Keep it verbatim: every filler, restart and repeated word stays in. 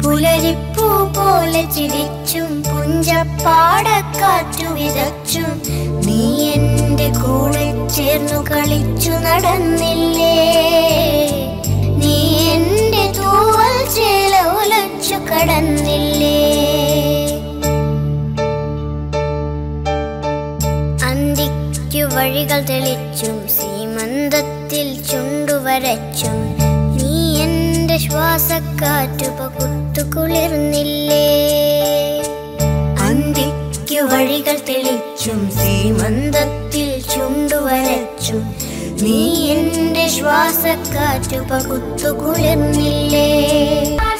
പുലരിപ്പൂ പോലെ ചിരിച്ചും പുഞ്ചപ്പാടക്കാറ്റു വിതച്ചും നീ എന്റെ കൂടെ ചേർന്നു കളിച്ചു നടന്നില്ലേ. നീ എന്റെ തൂവൽ ചേല ഉലച്ചു കടന്നില്ലേ. അന്തിക്കു വഴികൾ തെളിച്ചും സീമന്തത്തിൽ ചുണ്ടുവരച്ചും നീ എന്റെ ശ്വാസക്കാറ്റു പകുത്തു കുളിർന്നില്ലേ. അന്തിക്കു വഴികൾ തെളിച്ചും സീമന്തത്തിൽ ചുണ്ടുവരച്ചും നീ എന്റെ ശ്വാസക്കാറ്റു പകുത്തു കുളിർന്നില്ലേ.